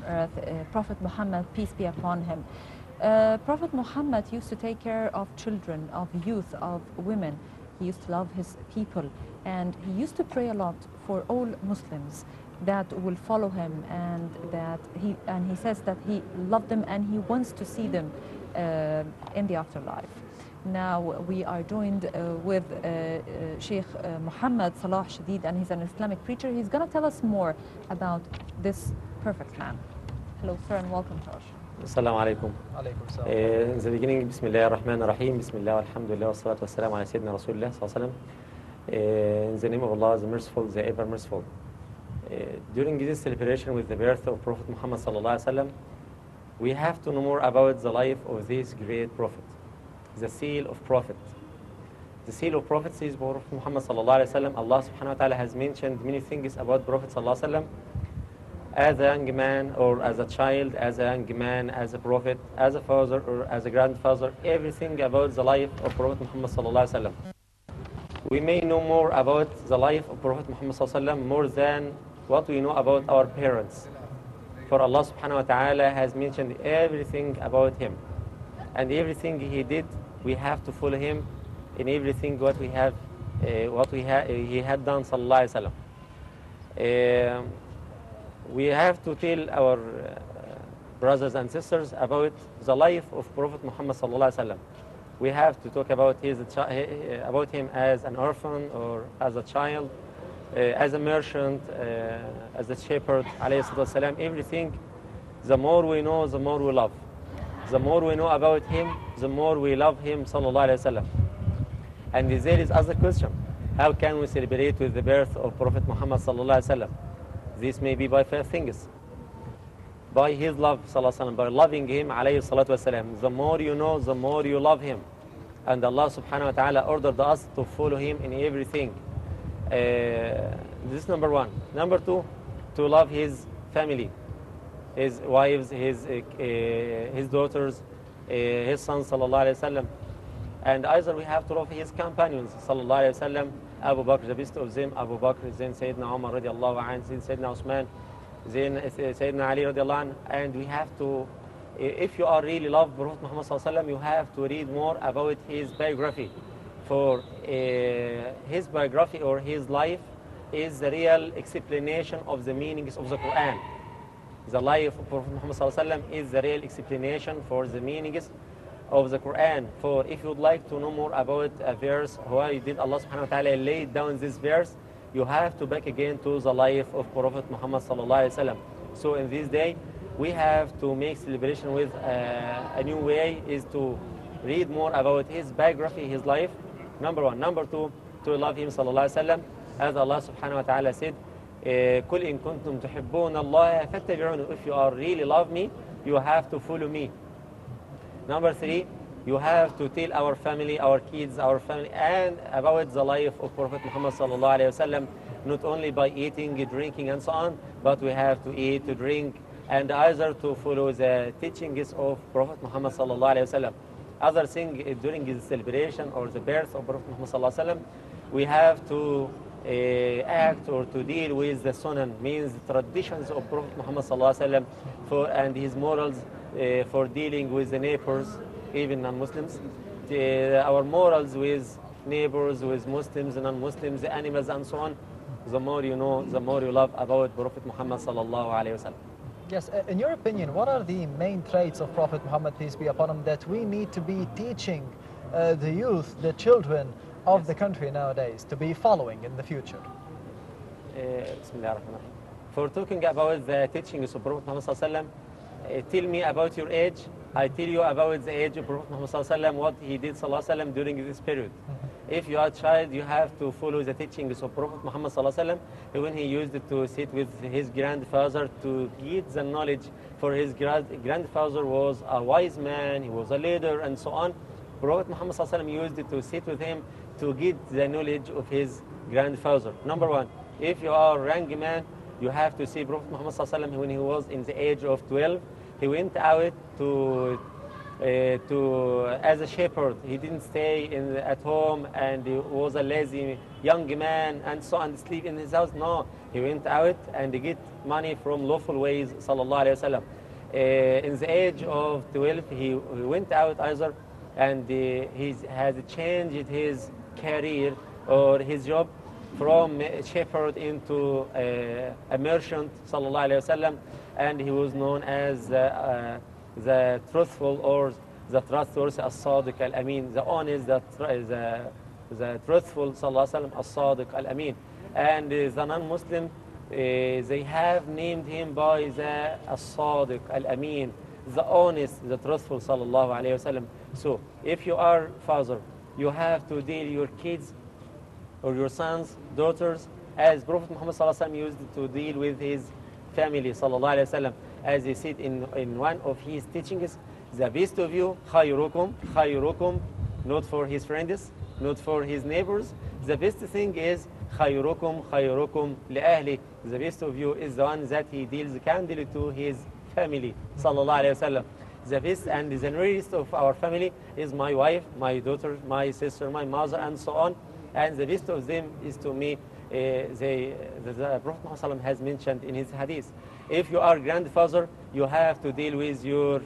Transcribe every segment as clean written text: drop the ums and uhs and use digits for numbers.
earth, Prophet Muhammad, peace be upon him. Prophet Muhammad used to take care of children, of youth, of women. He used to love his people, and he used to pray a lot for all Muslims that will follow him, and he says that he loved them and he wants to see them in the afterlife. Now we are joined with Sheikh Muhammad Salah Shadid, and he's an Islamic preacher. He's going to tell us more about this perfect man. Hello, sir, and welcome to our show. Assalamu alaikum. Alaikum salam. In the beginning, Bismillah ar-Rahman ar-Rahim, Bismillah alhamdulillah, wa salatu wa salam ala Sayyidina Rasulullah sallallahu in the name of Allah, the merciful, the ever merciful. During this celebration with the birth of Prophet Muhammad sallallahu alaihi wasallam, we have to know more about the life of this great prophet, the seal of prophet. The seal of prophet says Prophet Muhammad sallallahu alaihi wasallam. Allah subhanahu wa ta'ala has mentioned many things about Prophet sallallahu alaihi wasallam. As a young man or as a child, as a young man, as a prophet, as a father or as a grandfather, everything about the life of Prophet Muhammad sallallahu alaihi wasallam. We may know more about the life of Prophet Muhammad sallallahu alaihi wasallam more than what we know about our parents. For Allah subhanahu wa ta'ala has mentioned everything about him. And everything he did, we have to follow him in everything what he had done sallallahu alaihi wasallam. We have to tell our brothers and sisters about the life of Prophet Muhammad sallallahu alaihi wasallam. We have to talk about him as an orphan or as a child, as a merchant, as a shepherd, alayhi salatu wasalam. Everything, the more we know, the more we love. The more we know about him, the more we love him, sallallahu alaihi wasallam. And there is other question: how can we celebrate with the birth of Prophet Muhammad sallallahu alaihi wasallam? This may be by five things: by his love, sallallahu alaihi wasallam, by loving him, alayhi salatu wasalam. The more you know, the more you love him. And Allah subhanahu wa ta'ala ordered us to follow him in everything. This is number one. Number two, to love his family, his wives, his daughters, his sons, sallallahu alaihi wasallam. And either we have to love his companions, sallallahu alaihi wasallam. Abu Bakr, the best of them, Abu Bakr, then Sayyidina Umar radiallahu anhu, then Sayyidina Usman, then Sayyidina Ali radiallahu anhu. And we have to, if you are really love Prophet Muhammad sallallahu alaihi wasallam, you have to read more about his biography. For his biography or his life is the real explanation of the meanings of the Quran. The life of Prophet Muhammad sallallahu alaihi wasallam is the real explanation for the meanings of the Quran. For if you would like to know more about a verse, why did Allah subhanahu wa ta'ala lay down this verse, you have to back again to the life of Prophet Muhammad sallallahu alaihi wasallam. So in this day, we have to make celebration with a new way, is to read more about his biography, his life, number one. Number two, to love him sallallahu alaihi wasallam. As Allah subhanahu wa ta'ala said, قُلْ إِن كُنْتُمْ تُحِبُّونَ اللَّهَ فَاتَّبِعُونِ. If you are really love me, you have to follow me. Number three, you have to tell our family, our kids, our family, and about the life of Prophet Muhammad sallallahu alaihi wasallam, not only by eating, drinking, and so on, but we have to eat, to drink, and either to follow the teachings of Prophet Muhammad sallallahu alaihi wasallam. Other thing, during his celebration or the birth of Prophet Muhammad sallallahu alaihi wasallam, we have to act or to deal with the sunan, means the traditions of Prophet Muhammad sallallahu alaihi wasallam, and his morals for dealing with the neighbors, even non-Muslims. Our morals with neighbors, with Muslims and non-Muslims, the animals and so on. The more you know, the more you love about Prophet Muhammad sallallahu alaihi wasallam. Yes, in your opinion, what are the main traits of Prophet Muhammad, peace be upon him, that we need to be teaching the youth, the children of the country nowadays to be following in the future? Bismillah ar-Rahman ar-Rahim. For talking about the teachings of Prophet Muhammad sallallahu alaihi wasallam, tell me about your age. I tell you about the age of Prophet Muhammad sallallahu alaihi wasallam, what he did sallallahu alaihi wasallam during this period. If you are a child, you have to follow the teachings of Prophet Muhammad sallallahu alaihi wasallam, when he used to sit with his grandfather to get the knowledge. For his grandfather was a wise man, he was a leader, and so on. Prophet Muhammad sallallahu alaihi wasallam used to sit with him to get the knowledge of his grandfather. Number one, if you are a young man, you have to see Prophet Muhammad sallallahu alaihi wasallam when he was in the age of 12. He went out to as a shepherd. He didn't stay at home and he was a lazy young man and so on, sleep in his house. No, he went out and he get money from lawful ways, sallallahu alayhi wasallam. In the age of 12, he went out either and he has changed his career or his job from a shepherd into a merchant, sallallahu alayhi wasallam, and he was known as the truthful or the trustworthy as-sadiq al-amin, the honest, the truthful, sallallahu alayhi wasallam, as-sadiq al-amin. And the non-Muslim, they have named him by the as-sadiq al-amin, the honest, the truthful, sallallahu alayhi wasallam. So if you are father, you have to deal your kids or your sons, daughters, as Prophet Muhammad sallallahu alaihi wasallam used to deal with his family, sallallahu alaihi wasallam, as he said in one of his teachings, the best of you, khayrukum, khayrukum, not for his friends, not for his neighbors. The best thing is khayrukum, khayrukum li ahli. The best of you is the one that he deals kindly to his family, sallallahu alaihi wasallam. The best and the nearest of our family is my wife, my daughter, my sister, my mother, and so on. And the best of them is to me, the Prophet Muhammad has mentioned in his hadith. If you are grandfather, you have to deal with your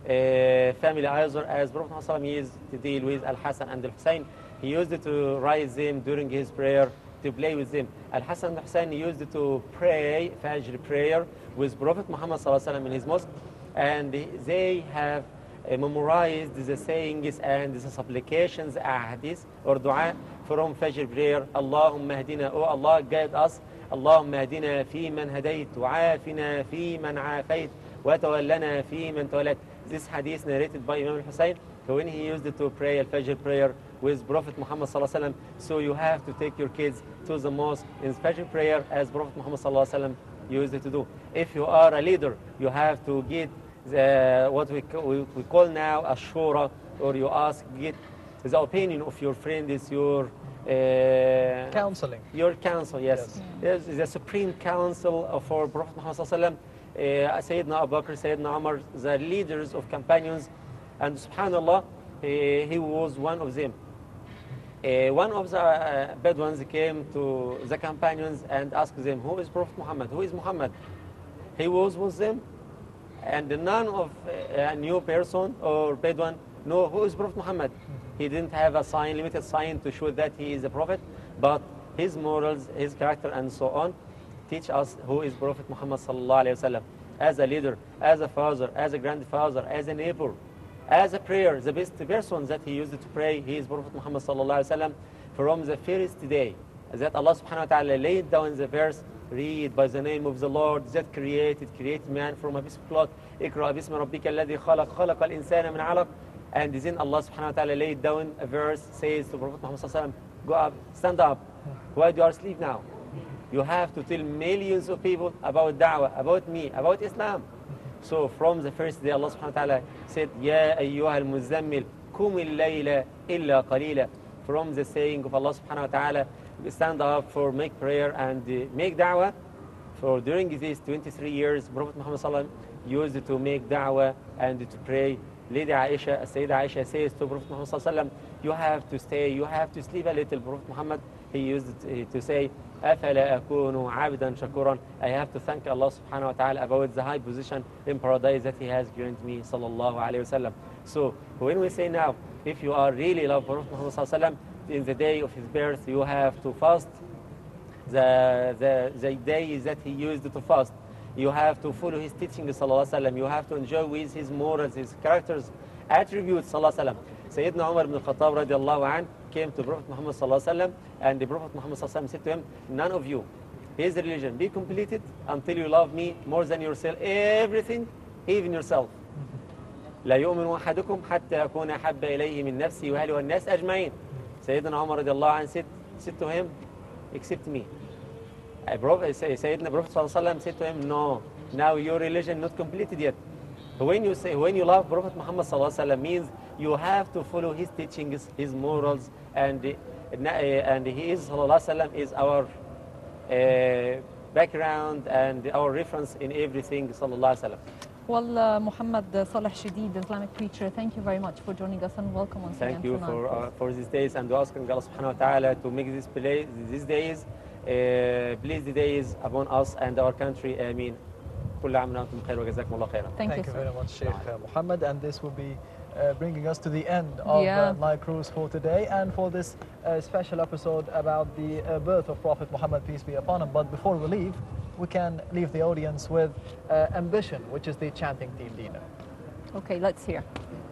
family either, as Prophet Muhammad used to deal with Al-Hassan and Al-Hussein. He used to raise them during his prayer, to play with them. Al-Hassan and Al-Hussein used to pray Fajr prayer with Prophet Muhammad in his mosque, and they have memorized the sayings and the supplications, ahadith or dua from Fajr prayer. Allahumma hadina, oh Allah, guide us. Allahumma hadina fi man hadayt, wa'afina fi man afayt, wa tawallana fi man tawallat. This hadith narrated by Imam al-Hussein, when he used to pray al-Fajr prayer with Prophet Muhammad sallallahu alaihi wasallam. So you have to take your kids to the mosque in Fajr prayer as Prophet Muhammad sallallahu alaihi wasallam used to do. If you are a leader, you have to get what we call now a shura, or you get the opinion of your friends, your counseling. Your counsel, yes. Yes. The supreme council for Prophet Muhammad sallallahu alaihi wasallam, Sayyidina Abu Bakr, Sayyidina Umar, the leaders of companions, and subhanallah, he was one of them. One of the Bedouins came to the companions and asked them, who is Prophet Muhammad? Who is Muhammad? He was with them, and none of a new person or Bedouin know who is Prophet Muhammad. He didn't have a sign, limited sign to show that he is a prophet, but his morals, his character, and so on teach us who is Prophet Muhammad sallallahu alaihi wasallam. As a leader, as a father, as a grandfather, as a neighbor, as a prayer, the best person that he used to pray, he is Prophet Muhammad sallallahu alaihi wasallam. From the first day that Allah subhanahu wa ta'ala laid down the verse, read by the name of the Lord that created man from a piece of cloth. Iqra bismi rabbika alladhi khalaq, khalaqa al-insana min 'alaq. And then Allah subhanahu wa ta'ala laid down a verse, says to Prophet Muhammad sallallahu alaihi wasallam, go up, stand up. Why do you are asleep now? You have to tell millions of people about da'wah, about me, about Islam. So from the first day, Allah subhanahu wa ta'ala said, Ya ayyuha al-muzammil, kum al-layla illa qalila. From the saying of Allah subhanahu wa ta'ala, stand up for make prayer and make da'wah. For during these 23 years, Prophet Muhammad sallallahu alaihi wasallam used to make da'wah and to pray. Lady Aisha, Sayyidah Aisha says to Prophet Muhammad sallallahu alaihi wasallam, you have to stay, you have to sleep a little. Prophet Muhammad, he used to say, أَفَلَا أَكُونُ عَبْدًا شَكُورًا. I have to thank Allah subhanahu wa ta'ala about the high position in paradise that he has granted me, sallallahu alayhi wasallam. So when we say now, if you are really love Prophet Muhammad sallallahu alaihi wasallam, in the day of his birth, you have to fast the days that he used to fast. You have to follow his teachings, sallallahu alaihi wasallam. You have to enjoy with his morals, his characters, attributes, sallallahu alaihi wasallam. Sayyidina Umar ibn al-Khattab radiallahu anhu came to Prophet Muhammad sallallahu alaihi wasallam, and the Prophet Muhammad sallallahu alaihi wasallam said to him, none of you, his religion, be completed until you love me more than yourself, everything, even yourself. لا يؤمن أحدكم حتى يكون أحب إليه من نفسه وأهله والناس أجمعين. Sayyidina Umar radiallahu anhu said to him, except me. Sayyidina Prophet sallallahu alaihi wasallam said to him, no, now your religion not completed yet. When you love Prophet Muhammad sallallahu alaihi wasallam, means you have to follow his teachings, his morals, and he is sallallahu alaihi wasallam is our background and our reference in everything, sallallahu alaihi wasallam. Well, Muhammad Saleh Shadid, Islamic preacher, thank you very much for joining us and welcome once again. Thank you tonight. for these days and asking Allah subhanahu wa ta'ala to make these days, please the days upon us and our country. Ameen. كل عام وأنتم بخير وجزاكم الله خيرا. Thank you, Thank you sir. very much, Sheikh Muhammad. And this will be bringing us to the end of my cruise for today and for this special episode about the birth of Prophet Muhammad, peace be upon him. But before we leave, we can leave the audience with Ambition, which is the chanting theme, Dina. Okay, let's hear.